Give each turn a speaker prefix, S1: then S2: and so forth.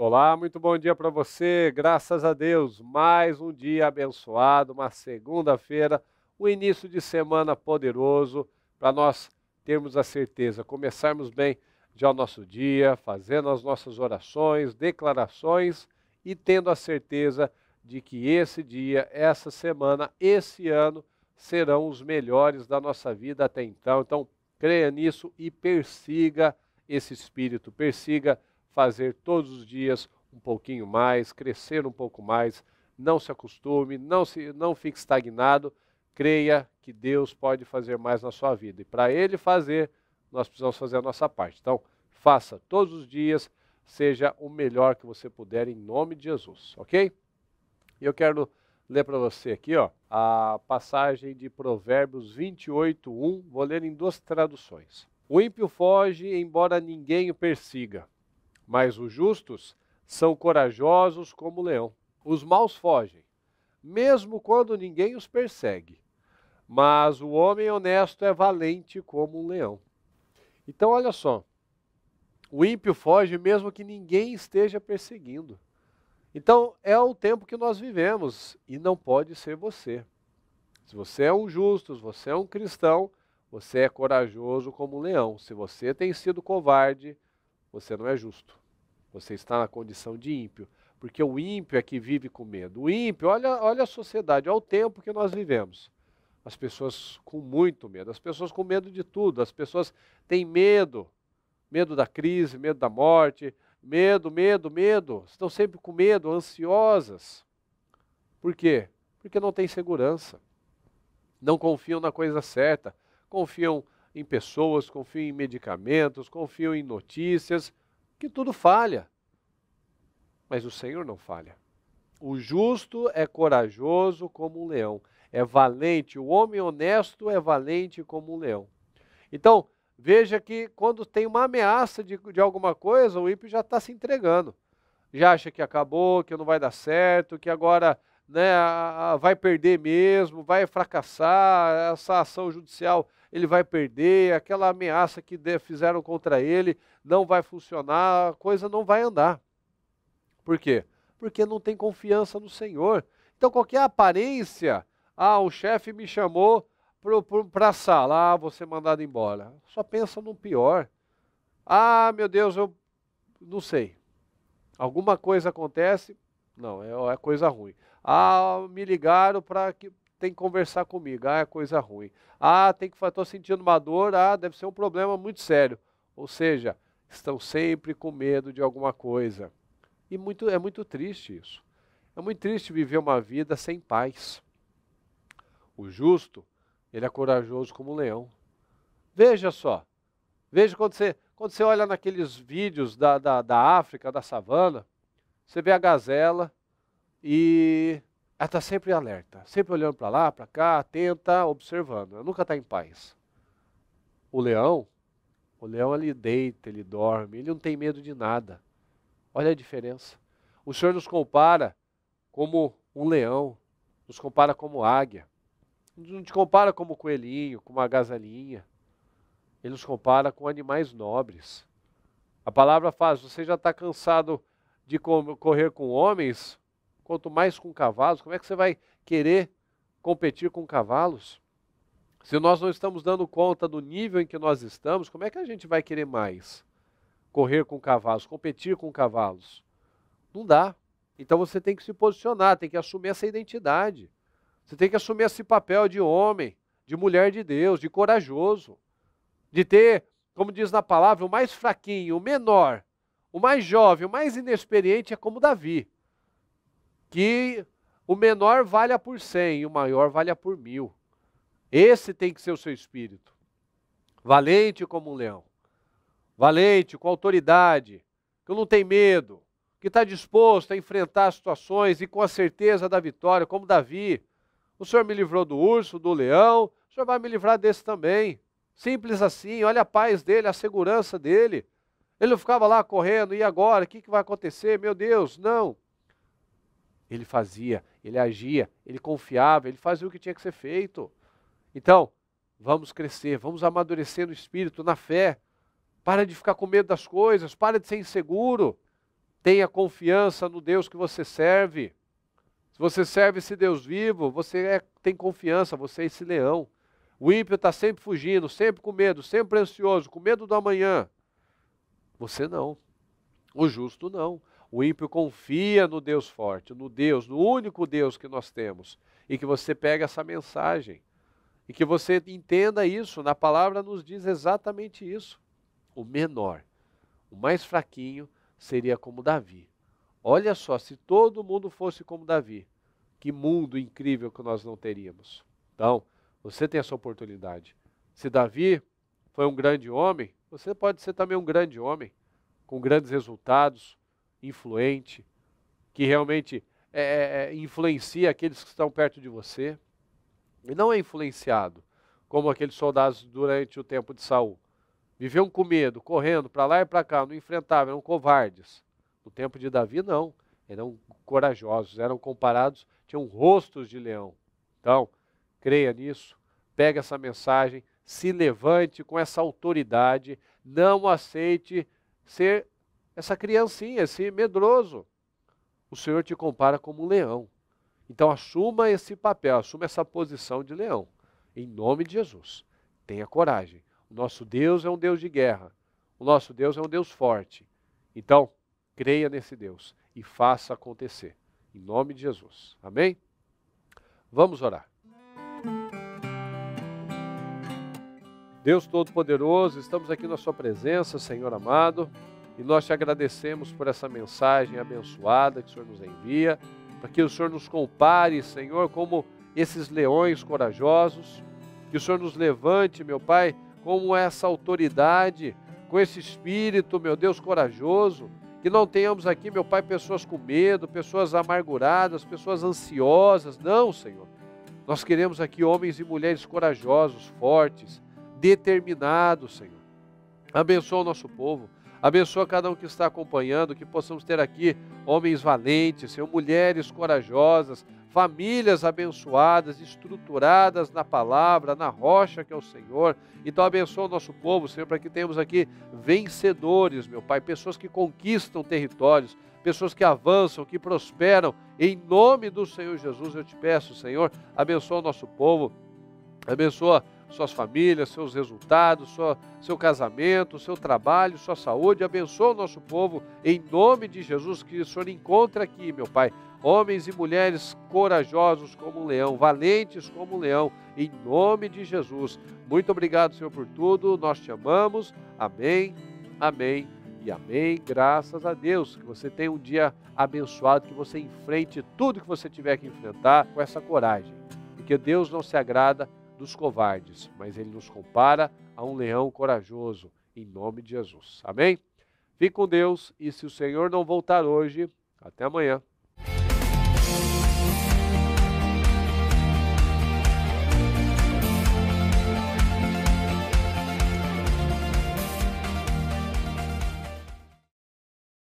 S1: Olá, muito bom dia para você. Graças a Deus, mais um dia abençoado, uma segunda-feira, um início de semana poderoso para nós termos a certeza, começarmos bem já o nosso dia, fazendo as nossas orações, declarações e tendo a certeza de que esse dia, essa semana, esse ano serão os melhores da nossa vida até então. Então, creia nisso e persiga esse espírito, persiga fazer todos os dias um pouquinho mais, crescer um pouco mais, não se acostume, não fique estagnado, creia que Deus pode fazer mais na sua vida. E para Ele fazer, nós precisamos fazer a nossa parte. Então, faça todos os dias, seja o melhor que você puder, em nome de Jesus, ok? E eu quero ler para você aqui, ó, a passagem de Provérbios 28:1, vou ler em duas traduções. O ímpio foge, embora ninguém o persiga, mas os justos são corajosos como o leão. Os maus fogem, mesmo quando ninguém os persegue, mas o homem honesto é valente como um leão. Então, olha só, o ímpio foge mesmo que ninguém esteja perseguindo. Então, é o tempo que nós vivemos e não pode ser você. Se você é um justo, se você é um cristão, você é corajoso como um leão. Se você tem sido covarde, você não é justo. Você está na condição de ímpio, porque o ímpio é que vive com medo. O ímpio, olha a sociedade, olha o tempo que nós vivemos. As pessoas com muito medo, as pessoas com medo de tudo, as pessoas têm medo, medo da crise, medo da morte, medo, estão sempre com medo, ansiosas. Por quê? Porque não tem segurança, não confiam na coisa certa, confiam em pessoas, confiam em medicamentos, confiam em notícias, que tudo falha, mas o Senhor não falha. O justo é corajoso como um leão, é valente, o homem honesto é valente como um leão. Então, veja que quando tem uma ameaça de alguma coisa, o ímpio já está se entregando. Já acha que acabou, que não vai dar certo, que agora, né, vai perder mesmo, vai fracassar, essa ação judicial ele vai perder, aquela ameaça que fizeram contra ele não vai funcionar, a coisa não vai andar. Por quê? Porque não tem confiança no Senhor. Então qualquer aparência, o chefe me chamou para a sala, vou ser mandado embora. Só pensa no pior. Meu Deus, eu não sei. Alguma coisa acontece, não, é coisa ruim. Me ligaram para que tem que conversar comigo, é coisa ruim. Estou sentindo uma dor, deve ser um problema muito sério. Ou seja, estão sempre com medo de alguma coisa. E é muito triste isso. É muito triste viver uma vida sem paz. O justo, ele é corajoso como um leão. Veja só, veja quando você olha naqueles vídeos da África, da savana, você vê a gazela e ela está sempre alerta, sempre olhando para lá, para cá, atenta, observando. Ela nunca está em paz. O leão ele deita, ele dorme, ele não tem medo de nada. Olha a diferença. O Senhor nos compara como um leão, nos compara como águia. Não te compara como coelhinho, como uma gazelinha. Ele nos compara com animais nobres. A palavra fala, você já está cansado de correr com homens, quanto mais com cavalos, como é que você vai querer competir com cavalos? Se nós não estamos dando conta do nível em que nós estamos, como é que a gente vai querer mais? Correr com cavalos, competir com cavalos? Não dá. Então você tem que se posicionar, tem que assumir essa identidade. Você tem que assumir esse papel de homem, de mulher de Deus, de corajoso. De ter, como diz na palavra, o mais fraquinho, o menor, o mais jovem, o mais inexperiente é como Davi. Que o menor valha por 100 e o maior valha por 1000. Esse tem que ser o seu espírito. Valente como um leão. Valente, com autoridade, que não tem medo, que está disposto a enfrentar situações e com a certeza da vitória, como Davi. O Senhor me livrou do urso, do leão, o Senhor vai me livrar desse também. Simples assim, olha a paz dele, a segurança dele. Ele não ficava lá correndo, e agora? O que vai acontecer? Meu Deus, não. Ele fazia, ele agia, ele confiava, ele fazia o que tinha que ser feito. Então, vamos crescer, vamos amadurecer no espírito, na fé. Para de ficar com medo das coisas, para de ser inseguro. Tenha confiança no Deus que você serve. Se você serve esse Deus vivo, você tem confiança, você é esse leão. O ímpio está sempre fugindo, sempre com medo, sempre ansioso, com medo do amanhã. Você não. O justo não. O ímpio confia no Deus forte, no Deus, no único Deus que nós temos. E que você pegue essa mensagem. E que você entenda isso. Na palavra nos diz exatamente isso. O menor, o mais fraquinho, seria como Davi. Olha só, se todo mundo fosse como Davi, que mundo incrível que nós não teríamos. Então, você tem essa oportunidade. Se Davi foi um grande homem, você pode ser também um grande homem, com grandes resultados, influente, que realmente influencia aqueles que estão perto de você. E não é influenciado, como aqueles soldados durante o tempo de Saul. Viviam com medo, correndo para lá e para cá, não enfrentavam, eram covardes. No tempo de Davi, não. Eram corajosos, eram comparados, tinham rostos de leão. Então, creia nisso, pega essa mensagem, se levante com essa autoridade, não aceite ser essa criancinha, esse medroso. O Senhor te compara como um leão. Então, assuma esse papel, assuma essa posição de leão. Em nome de Jesus. Tenha coragem. O nosso Deus é um Deus de guerra. O nosso Deus é um Deus forte. Então, creia nesse Deus e faça acontecer. Em nome de Jesus. Amém? Vamos orar. Deus Todo-Poderoso, estamos aqui na sua presença, Senhor amado, e nós te agradecemos por essa mensagem abençoada que o Senhor nos envia, para que o Senhor nos compare, Senhor, como esses leões corajosos, que o Senhor nos levante, meu Pai, como essa autoridade, com esse espírito, meu Deus, corajoso, que não tenhamos aqui, meu Pai, pessoas com medo, pessoas amarguradas, pessoas ansiosas, não, Senhor. Nós queremos aqui homens e mulheres corajosos, fortes, determinados, Senhor. Abençoa o nosso povo, abençoa cada um que está acompanhando, que possamos ter aqui homens valentes, Senhor, mulheres corajosas, famílias abençoadas, estruturadas na palavra, na rocha que é o Senhor. Então abençoa o nosso povo, Senhor, para que tenhamos aqui vencedores, meu Pai, pessoas que conquistam territórios, pessoas que avançam, que prosperam. Em nome do Senhor Jesus eu te peço, Senhor, abençoa o nosso povo, abençoa suas famílias, seus resultados, seu casamento, seu trabalho, sua saúde. Abençoa o nosso povo, em nome de Jesus, que o Senhor encontre aqui, meu Pai, homens e mulheres corajosos como um leão, valentes como um leão, em nome de Jesus. Muito obrigado, Senhor, por tudo, nós te amamos, amém, amém e amém. Graças a Deus, que você tenha um dia abençoado, que você enfrente tudo que você tiver que enfrentar com essa coragem, porque Deus não se agrada dos covardes, mas Ele nos compara a um leão corajoso, em nome de Jesus. Amém? Fique com Deus e se o Senhor não voltar hoje, até amanhã.